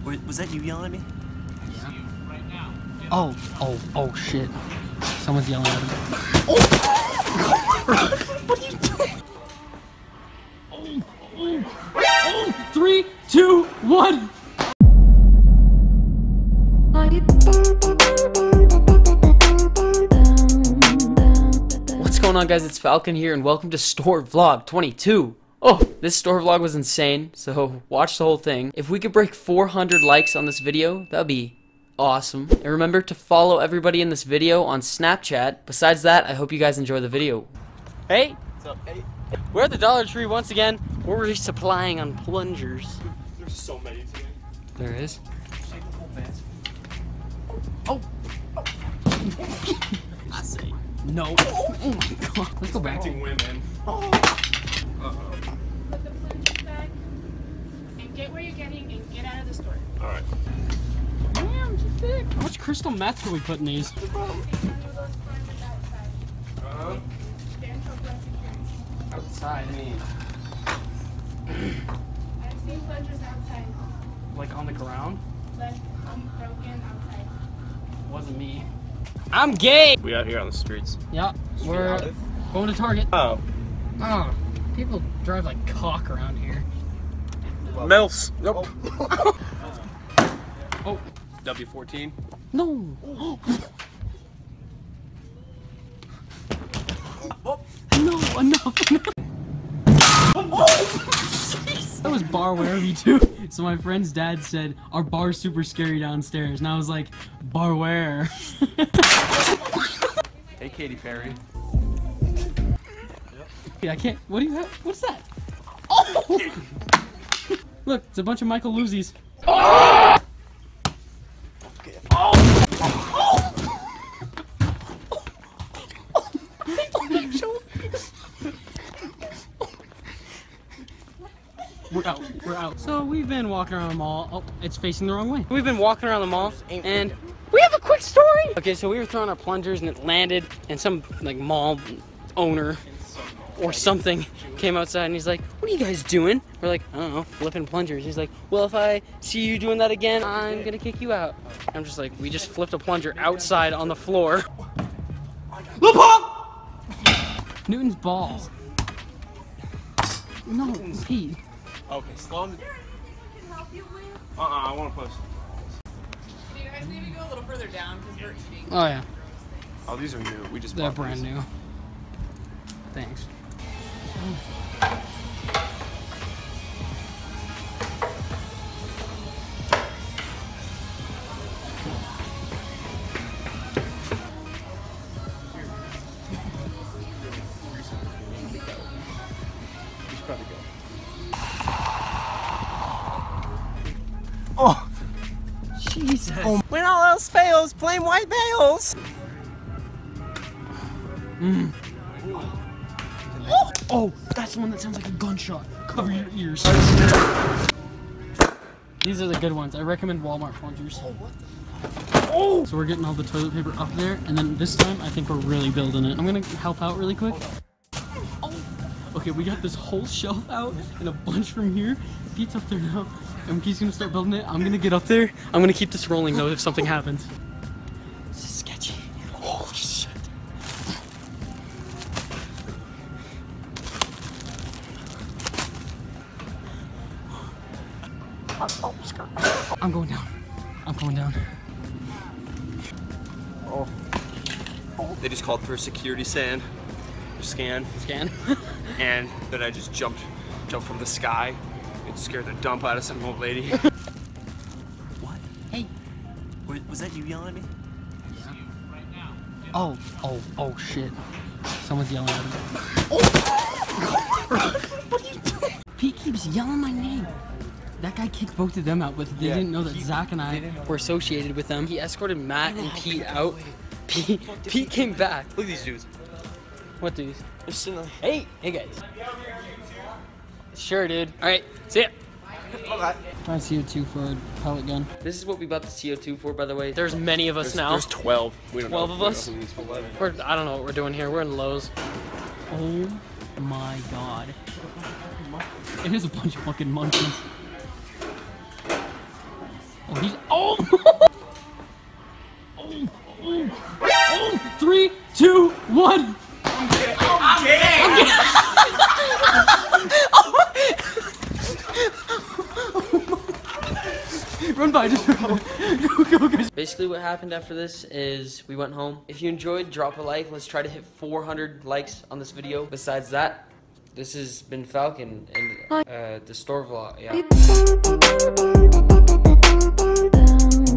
Was that you yelling at me? Yeah. Oh, shit. Someone's yelling at him. Oh! What are you doing? Oh, 3, 2, 1. What's going on, guys? It's Falcon here, and welcome to Store Vlog 22. Oh, this store vlog was insane, so watch the whole thing. If we could break 400 likes on this video, that'd be awesome. And remember to follow everybody in this video on Snapchat. Besides that, I hope you guys enjoy the video. Hey! What's up, hey? We're at the Dollar Tree once again. We're resupplying on plungers. There's so many today. There is. Shake the whole bed. Oh! I say. No. Oh my god. Let's go back. Women. Oh. Put the plungers back and get where you're getting and get out of the store. Alright. Damn, she's big. How much crystal meth can we put in these? Those plungers outside. Stand for blood security. Outside. I've seen plungers outside. Like on the ground? Like unbroken outside. Wasn't me. I'm gay! We out here on the streets. Yeah, we're going to Target. Oh. Oh, people drive like cock around here. Milfs. Nope. Oh. W14. No! No, enough! That was Barware V2. So my friend's dad said, our bar's super scary downstairs. And I was like, Barware. Hey, Katy Perry. Yeah, I can't. What do you have? What's that? Oh! Look, it's a bunch of Michael Luzis. Oh! We're out. So we've been walking around the mall. Oh, it's facing the wrong way. We've been walking around the mall and we have a quick story. Okay, so we were throwing our plungers and it landed and some like mall owner or something came outside and he's like, what are you guys doing? We're like, I don't know, flipping plungers. He's like, well, if I see you doing that again, I'm gonna kick you out. I'm just like, we just flipped a plunger outside on the floor. Newton's balls. No, Pete. Okay, slow him. I want to push. Do you guys need to go a little further down because we're eating? Oh yeah, Oh, these are new. We just they're bought brand these. new. Thanks. We should probably go. Oh, Jesus! Oh. When all else fails, plain white bales. Oh, that's the one that sounds like a gunshot. Cover your ears. These are the good ones. I recommend Walmart plungers. Oh! So we're getting all the toilet paper up there, and then this time I think we're really building it. I'm gonna help out really quick. Oh. Okay, we got this whole shelf out and a bunch from here. Pete's up there now, and he's gonna start building it. I'm gonna get up there. I'm gonna keep this rolling though if something happens. This is sketchy. Oh shit. I'm going down. I'm going down. Oh. They just called for a security scan. Scan. And then I just jumped from the sky and scared the dump out of some old lady. What? Hey. Was that you yelling at me? Oh, shit. Someone's yelling at him. Oh! What are you doing? Pete keeps yelling my name. That guy kicked both of them out, but they didn't know that Zach and I were associated with them. He escorted Matt and Pete out. Pete came back. Look at these dudes. What dudes? They're sitting there. Hey guys. Sure, dude. All right, see ya. Trying CO2 for a pellet gun. This is what we bought the CO2 for, by the way. There's many of us now. There's 12. We don't 12 know. of us? We don't know who these 11. I don't know what we're doing here. We're in Lowe's. Oh my god. It is a bunch of fucking monkeys. Oh, he's. Oh! Oh! 3, 2, 1. Run by, just go. Go. Basically what happened after this is we went home. If you enjoyed, drop a like. Let's try to hit 400 likes on this video. Besides that, this has been Falcon and the store vlog. Yeah.